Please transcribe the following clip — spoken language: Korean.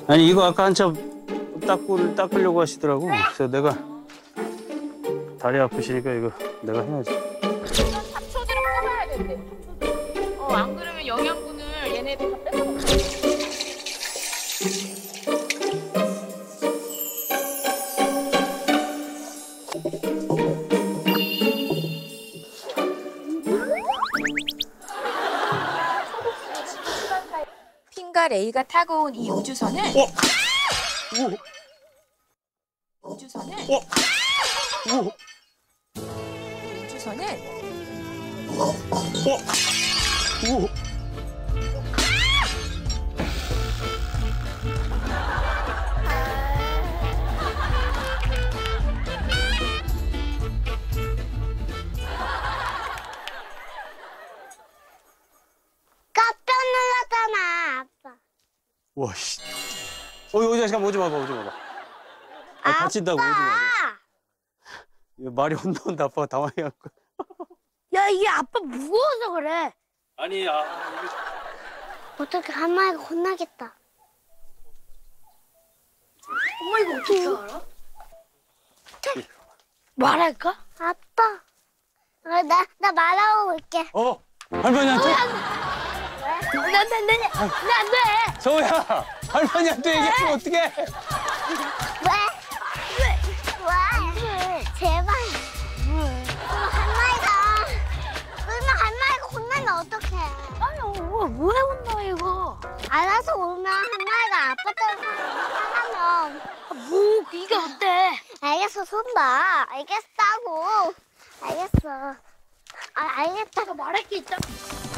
아니 이거 아까 한참 닦으려고 하시더라고. 그래서 내가 다리 아프시니까 이거 내가 해야지. 잡초들을 뽑아야 된대. 안 그러면 영양분을 얘네들 다 뺏어먹어. 핀과 레이가 타고 온 이 우주선은 우주선은 깜짝 놀랐잖아, 아빠. 와 씨. 어이 잠깐 오지 마봐. 아, 다친다고 오지 마. 이거 말이 혼나온다. 아빠가 당황해갖고. 야, 이게 아빠 무거워서 그래. 아니 이게 어떻게 한 마리가 혼나겠다. 엄마 이거 어떻게 알아? 말할까? 아빠. 나 말하고 올게. 할머니한테? 안 돼. 서우야 할머니한테 얘기하면 어떡해? 왜? 제발. 그러면 한 마리가 혼나면 어떡해? 아니, 왜 혼나, 이거? 알아서 오면 한 마리가 아빠처럼 하면. 이게 어때? 알겠어, 손 봐. 알겠다고. 알겠어. 알겠다. 말할 게 있다.